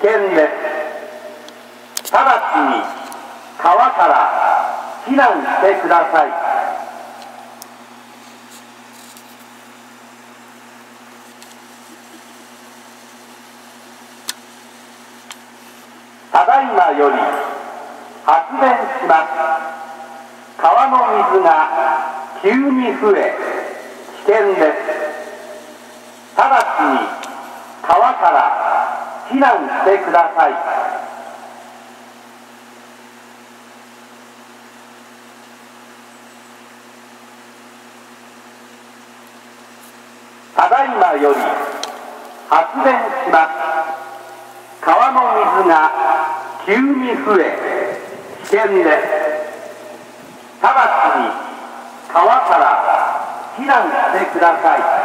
危険です。直ちに川から避難してください。ただいまより発電します。川の水が急に増え危険です。直ちに川から避難してください。ただいまより発電します。川の水が急に増え危険です。直ちに川から避難してください。